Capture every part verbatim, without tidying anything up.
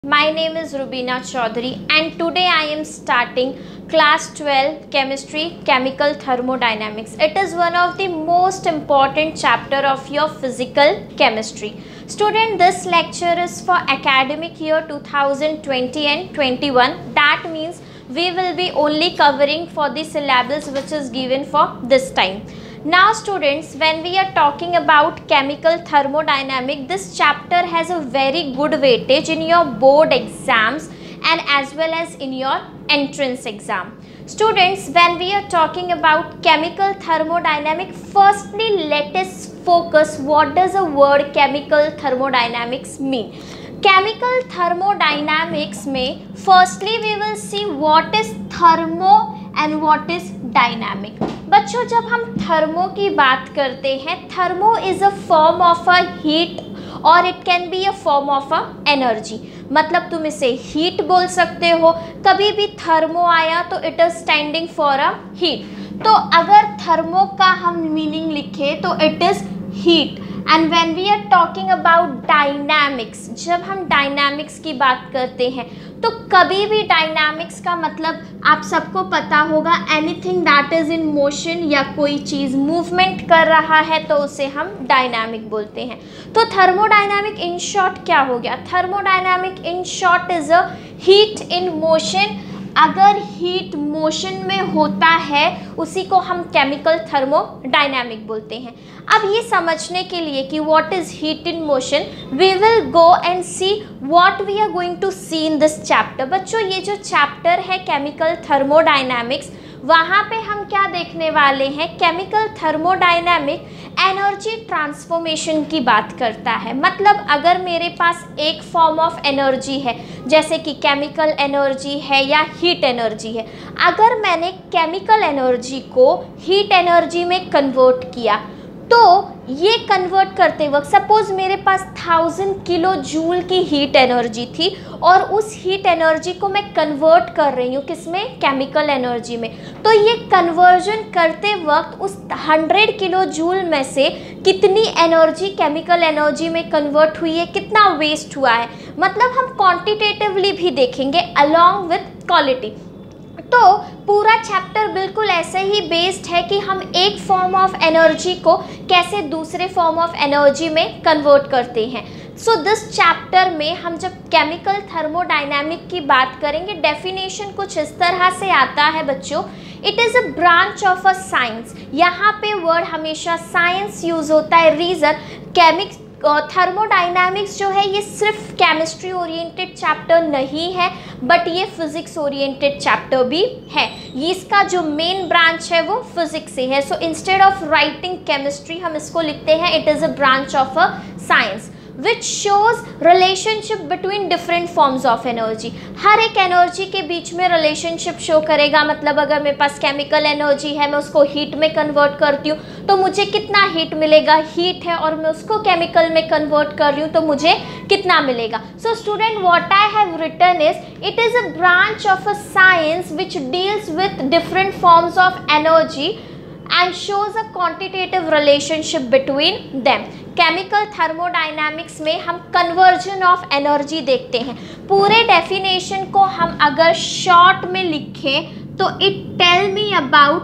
My name is Rubina Chaudhary and today I am starting class twelve chemistry chemical thermodynamics. It is one of the most important chapter of your physical chemistry. Student, this lecture is for academic year two thousand twenty and twenty-one. That means we will be only covering for the syllabus which is given for this time. Now students, when we are talking about chemical thermodynamic, this chapter has a very good weightage in your board exams and as well as in your entrance exam. Students, when we are talking about chemical thermodynamic, firstly let us focus what does the word chemical thermodynamics mean. Chemical thermodynamics में firstly we will see what is thermo and what is dynamic. बच्चों, जब हम thermo की बात करते हैं, thermo is a form of a heat और it can be a form of a energy. मतलब तुम इसे हीट बोल सकते हो. कभी भी थर्मो आया तो it is standing for a heat. तो अगर थर्मो का हम मीनिंग लिखें तो it is heat. And when we are talking about dynamics, जब हम डायनामिक्स की बात करते हैं तो कभी भी डायनामिक्स का मतलब आप सबको पता होगा, anything that is in motion, या कोई चीज़ मूवमेंट कर रहा है तो उसे हम डायनामिक बोलते हैं. तो थर्मोडायनामिक इन शॉर्ट क्या हो गया? Thermodynamic in short is a heat in motion. अगर हीट मोशन में होता है उसी को हम केमिकल थर्मोडायनामिक बोलते हैं. अब ये समझने के लिए कि what is heat in motion, we will go and see what we are going to see in this chapter. बच्चों, ये जो चैप्टर है केमिकल थर्मोडायनामिक्स, वहाँ पे हम क्या देखने वाले हैं? केमिकल थर्मोडायनामिक एनर्जी ट्रांसफॉर्मेशन की बात करता है. मतलब अगर मेरे पास एक फॉर्म ऑफ एनर्जी है, जैसे कि केमिकल एनर्जी है या हीट एनर्जी है, अगर मैंने केमिकल एनर्जी को हीट एनर्जी में कन्वर्ट किया तो ये कन्वर्ट करते वक्त सपोज़ मेरे पास थाउजेंड किलो जूल की हीट एनर्जी थी और उस हीट एनर्जी को मैं कन्वर्ट कर रही हूँ किसमें? केमिकल एनर्जी में. तो ये कन्वर्जन करते वक्त उस हंड्रेड किलो जूल में से कितनी एनर्जी केमिकल एनर्जी में कन्वर्ट हुई है, कितना वेस्ट हुआ है. मतलब हम क्वांटिटेटिवली भी देखेंगे अलॉन्ग विथ क्वालिटी. तो पूरा चैप्टर बिल्कुल ऐसे ही बेस्ड है कि हम एक फॉर्म ऑफ एनर्जी को कैसे दूसरे फॉर्म ऑफ एनर्जी में कन्वर्ट करते हैं. सो दिस चैप्टर में हम जब केमिकल थर्मोडायनामिक की बात करेंगे, डेफिनेशन कुछ इस तरह से आता है बच्चों. It is a branch of a science. यहाँ पे वर्ड हमेशा साइंस यूज़ होता है. रीज़न, केमिक्स थर्मोडायनामिक्स जो है ये सिर्फ केमिस्ट्री ओरिएंटेड चैप्टर नहीं है, बट ये फिज़िक्स ओरिएंटेड चैप्टर भी है. ये इसका जो मेन ब्रांच है वो फिज़िक्स से है. So instead of writing chemistry हम इसको लिखते हैं it is a branch of a science which shows relationship between different forms of energy. हर एक एनर्जी के बीच में रिलेशनशिप शो करेगा. मतलब अगर मेरे पास केमिकल एनर्जी है, मैं उसको हीट में कन्वर्ट करती हूँ तो मुझे कितना हीट मिलेगा. हीट है और मैं उसको केमिकल में कन्वर्ट कर रही हूँ तो मुझे कितना मिलेगा. So student, what I have written is it is a branch of a science which deals with different forms of energy and shows a quantitative relationship between them. Chemical thermodynamics में हम conversion of energy देखते हैं. पूरे definition को हम अगर short में लिखें तो it tell me about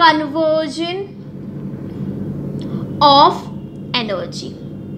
conversion of energy.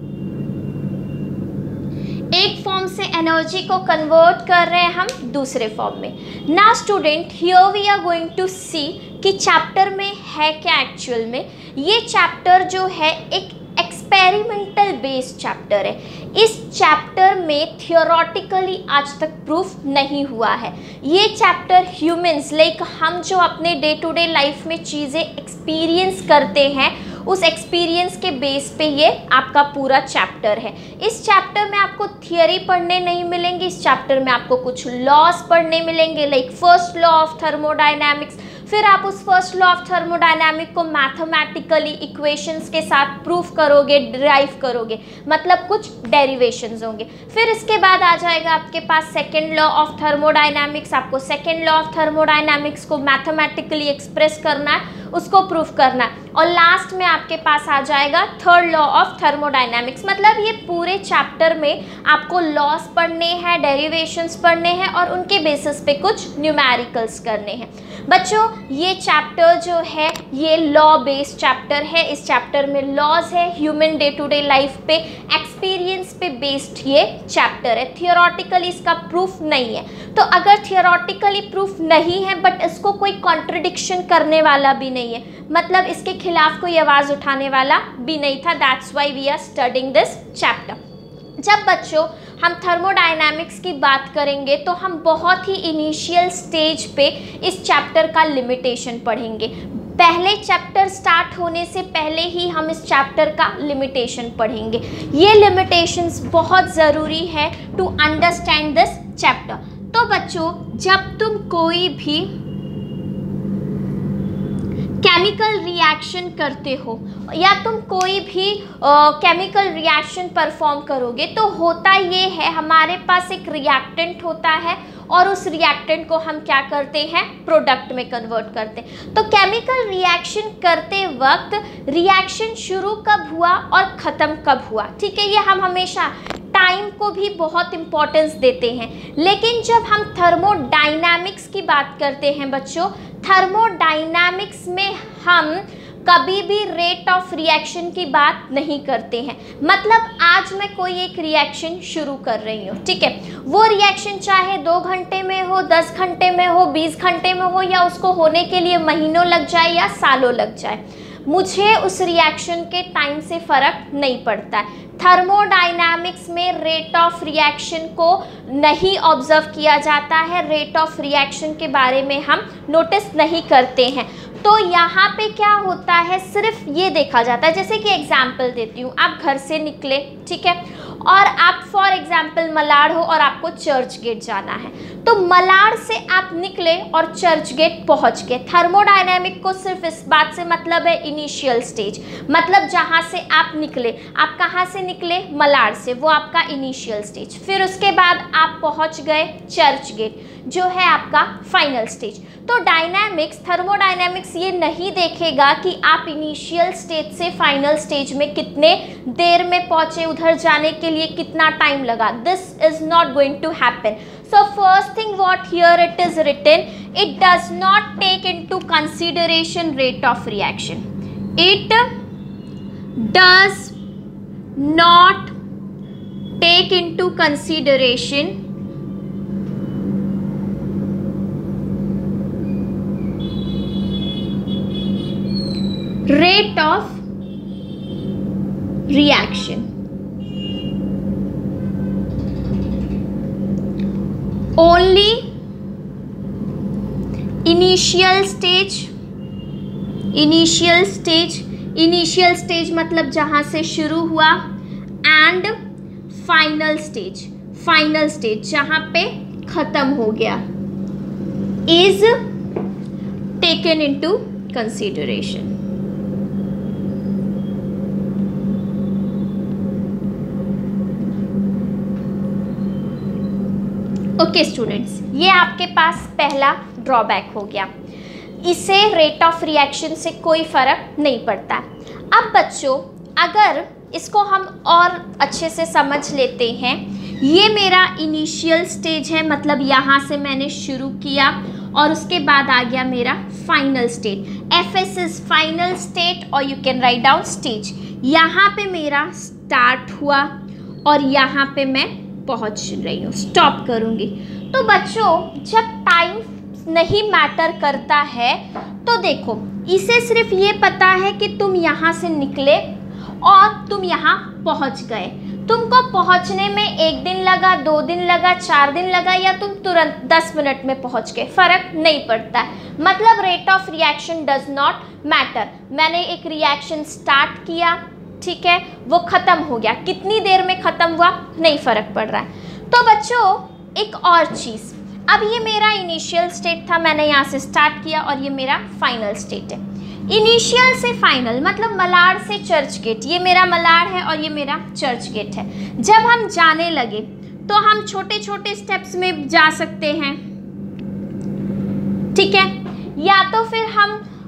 एक फॉर्म से एनर्जी को कन्वर्ट कर रहे हैं हम दूसरे फॉर्म में. ना student, here we are going to see कि चैप्टर में है क्या एक्चुअल में. ये चैप्टर जो है एक एक्सपेरिमेंटल बेस्ड चैप्टर है. इस चैप्टर में थियोरटिकली आज तक प्रूफ नहीं हुआ है. ये चैप्टर ह्यूमंस लाइक हम जो अपने डे टू डे लाइफ में चीज़ें एक्सपीरियंस करते हैं उस एक्सपीरियंस के बेस पे ये आपका पूरा चैप्टर है. इस चैप्टर में आपको थियरी पढ़ने नहीं मिलेंगे. इस चैप्टर में आपको कुछ लॉस पढ़ने मिलेंगे like first law of thermodynamics. फिर आप उस फर्स्ट लॉ ऑफ थर्मोडायनामिक को मैथमेटिकली इक्वेशंस के साथ प्रूफ करोगे, डिराइव करोगे. मतलब कुछ डेरिवेशंस होंगे. फिर इसके बाद आ जाएगा आपके पास सेकेंड लॉ ऑफ थर्मोडायनामिक्स. आपको सेकेंड लॉ ऑफ थर्मोडायनामिक्स को मैथमेटिकली एक्सप्रेस करना है उसको प्रूफ करना है। और लास्ट में आपके पास आ जाएगा थर्ड लॉ ऑफ थर्मोडायनामिक्स। मतलब ये पूरे चैप्टर में आपको लॉस पढ़ने हैं, डेरिवेशंस पढ़ने हैं और उनके बेसिस पे कुछ न्यूमेरिकल्स करने हैं। बच्चों ये चैप्टर जो है ये लॉ बेस्ड चैप्टर है। इस चैप्टर में लॉज है, human day to day life पे एक्सपीरियंस पे बेस्ड ये चैप्टर है। थियोरटिकली इसका प्रूफ नहीं है। तो अगर थियोरटिकली प्रूफ नहीं है बट इसको कोई कॉन्ट्रडिक्शन करने वाला भी नहीं है, मतलब इसके खिलाफ कोई आवाज़ उठाने वाला भी नहीं था, that's why we are studying this chapter. जब बच्चों हम थर्मोडायनामिक्स की बात करेंगे तो हम बहुत ही इनिशियल स्टेज पे इस चैप्टर का लिमिटेशन पढ़ेंगे। पहले चैप्टर स्टार्ट होने से पहले ही हम इस चैप्टर का लिमिटेशन पढ़ेंगे। ये लिमिटेशंस बहुत ज़रूरी है टू अंडरस्टैंड दिस चैप्टर। तो बच्चों जब तुम कोई भी केमिकल रिएक्शन करते हो या तुम कोई भी केमिकल रिएक्शन परफॉर्म करोगे तो होता ये है, हमारे पास एक रिएक्टेंट होता है और उस रिएक्टेंट को हम क्या करते हैं, प्रोडक्ट में कन्वर्ट करते हैं। तो केमिकल रिएक्शन करते वक्त रिएक्शन शुरू कब हुआ और ख़त्म कब हुआ, ठीक है, ये हम हमेशा टाइम को भी बहुत इम्पोर्टेंस देते हैं। लेकिन जब हम थर्मोडायनामिक्स की बात करते हैं बच्चों, थर्मोडायनामिक्स में हम कभी भी रेट ऑफ रिएक्शन की बात नहीं करते हैं। मतलब आज मैं कोई एक रिएक्शन शुरू कर रही हूँ, ठीक है, वो रिएक्शन चाहे दो घंटे में हो, दस घंटे में हो, बीस घंटे में हो या उसको होने के लिए महीनों लग जाए या सालों लग जाए, मुझे उस रिएक्शन के टाइम से फ़र्क नहीं पड़ता है। थर्मोडायनामिक्स में रेट ऑफ रिएक्शन को नहीं ऑब्जर्व किया जाता है, रेट ऑफ रिएक्शन के बारे में हम नोटिस नहीं करते हैं। तो यहाँ पे क्या होता है, सिर्फ ये देखा जाता है, जैसे कि एग्जाम्पल देती हूँ, आप घर से निकले, ठीक है, और आप फॉर एग्जाम्पल मलाड हो और आपको चर्च गेट जाना है, तो मलाड से आप निकले और चर्च गेट पहुँच गए। थर्मोडायनामिक को सिर्फ इस बात से मतलब है इनिशियल स्टेज, मतलब जहाँ से आप निकले, आप कहाँ से निकले, मलाड से, वो आपका इनिशियल स्टेज। फिर उसके बाद आप पहुँच गए चर्च गेट जो है आपका फाइनल स्टेज। तो डायनामिक्स, थर्मोडायनामिक्स ये नहीं देखेगा कि आप इनिशियल स्टेज से फाइनल स्टेज में कितने देर में पहुंचे, उधर जाने के लिए कितना टाइम लगा। This is not going to happen. So first thing what here it is written, it does not take into consideration rate of reaction. It does not take into consideration rate of reaction. Only initial stage, initial stage, initial stage मतलब जहाँ से शुरू हुआ, and final stage, final stage जहाँ पे ख़त्म हो गया, is taken into consideration. Okay students, ये आपके पास पहला ड्रॉबैक हो गया, इसे रेट ऑफ रिएक्शन से कोई फ़र्क नहीं पड़ता। अब बच्चों अगर इसको हम और अच्छे से समझ लेते हैं, ये मेरा इनिशियल स्टेज है, मतलब यहाँ से मैंने शुरू किया और उसके बाद आ गया मेरा final state. F S is final state और you can write down stage. यहाँ पे मेरा स्टार्ट हुआ और यहाँ पे मैं पहुंच रही हूँ, स्टॉप करूँगी। तो बच्चों जब टाइम नहीं मैटर करता है तो देखो, इसे सिर्फ ये पता है कि तुम यहाँ से निकले और तुम यहाँ पहुँच गए। तुमको पहुँचने में एक दिन लगा, दो दिन लगा, चार दिन लगा या तुम तुरंत दस मिनट में पहुँच गए, फ़र्क नहीं पड़ता है। मतलब rate of reaction does not matter. मैंने एक रिएक्शन स्टार्ट किया, ठीक है, वो ख़त्म हो गया, कितनी देर में ख़त्म हुआ नहीं फ़र्क पड़ रहा है। तो बच्चों एक और चीज़, अब ये मेरा इनिशियल स्टेट था, मैंने यहाँ से स्टार्ट किया और ये मेरा फाइनल स्टेट है। इनिशियल से फाइनल मतलब मलाड से चर्च गेट, ये मेरा मलाड है और ये मेरा चर्च गेट है। जब हम जाने लगे तो हम छोटे छोटे स्टेप्स में जा सकते हैं, ठीक है, या तो फिर हम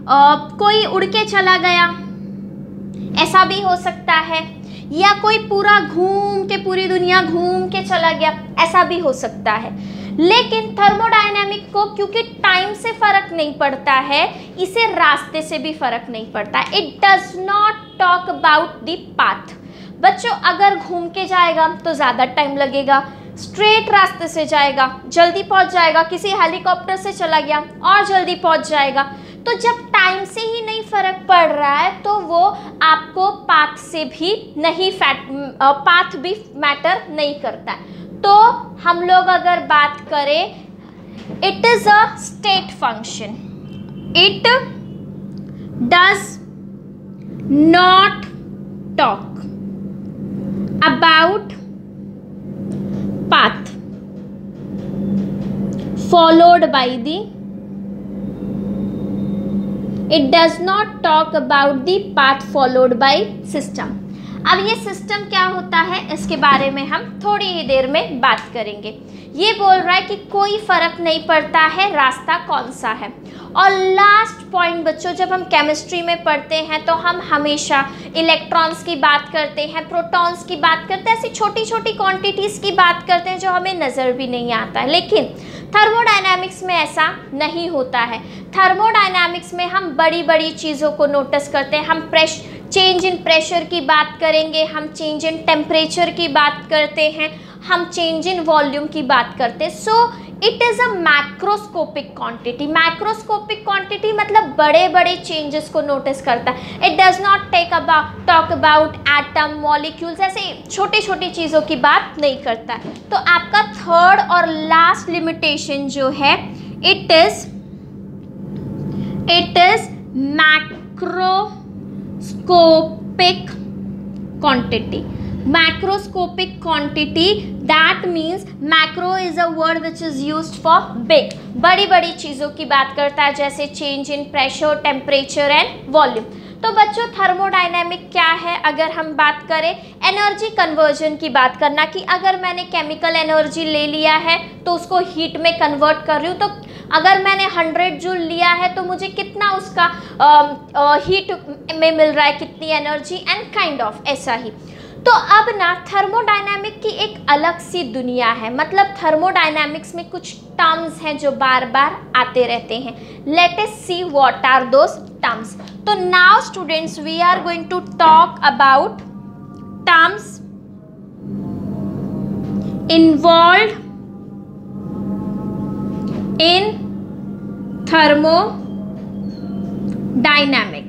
कोई उड़ के चला गया, ऐसा भी हो सकता है, या कोई पूरा घूम के पूरी दुनिया घूम के चला गया, ऐसा भी हो सकता है। लेकिन थर्मोडायनेमिक को क्योंकि टाइम से फर्क नहीं पड़ता है, इसे रास्ते से भी फर्क नहीं पड़ता। It does not talk about the path. बच्चों अगर घूम के जाएगा तो ज़्यादा टाइम लगेगा, स्ट्रेट रास्ते से जाएगा जल्दी पहुंच जाएगा, किसी हेलीकॉप्टर से चला गया और जल्दी पहुंच जाएगा। तो जब टाइम से ही नहीं फर्क पड़ रहा है तो वो आपको पाथ से भी नहीं फैट पाथ भी मैटर नहीं करता है। तो हम लोग अगर बात करें, it is a state function, it does not talk about path followed by the it does not talk about the path followed by system। अब ये सिस्टम क्या होता है इसके बारे में हम थोड़ी ही देर में बात करेंगे। ये बोल रहा है कि कोई फर्क नहीं पड़ता है रास्ता कौन सा है। और लास्ट पॉइंट बच्चों, जब हम केमिस्ट्री में पढ़ते हैं तो हम हमेशा इलेक्ट्रॉन्स की बात करते हैं, प्रोटॉन्स की बात करते हैं, ऐसी छोटी छोटी क्वांटिटीज़ की बात करते हैं जो हमें नज़र भी नहीं आता है। लेकिन थर्मोडायनामिक्स में ऐसा नहीं होता है। थर्मोडायनामिक्स में हम बड़ी बड़ी चीज़ों को नोटिस करते हैं। हम प्रेश चेंज इन प्रेशर की बात करेंगे, हम चेंज इन टेम्परेचर की बात करते हैं, हम चेंज इन वॉल्यूम की बात करते हैं। So it is a macroscopic quantity. Macroscopic quantity मतलब बड़े बड़े चेंजेस को नोटिस करता है। It does not take about talk about atom, molecules, ऐसे छोटी छोटी चीज़ों की बात नहीं करता है। तो आपका थर्ड और लास्ट लिमिटेशन जो है, it is it is macroscopic quantity. Macroscopic quantity, that means macro is a word which is used for big, बड़ी बड़ी चीज़ों की बात करता है, जैसे change in pressure, temperature and volume। तो बच्चों थर्मोडायनेमिक क्या है, अगर हम बात करें एनर्जी कन्वर्जन की बात करना, कि अगर मैंने केमिकल एनर्जी ले लिया है तो उसको हीट में कन्वर्ट कर रही हूँ, तो अगर मैंने हंड्रेड जूल लिया है तो मुझे कितना उसका हीट में मिल रहा है, कितनी एनर्जी, एंड काइंड ऑफ ऐसा ही। तो अब ना थर्मोडायनामिक की एक अलग सी दुनिया है। मतलब थर्मोडायनामिक्स में कुछ टर्म्स हैं जो बार बार आते रहते हैं। Let us see what are those terms. तो now students we are going to talk about terms involved in thermodynamics.